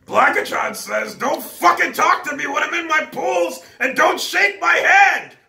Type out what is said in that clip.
Blackatron says, don't fucking talk to me when I'm in my pools, and don't shake my head!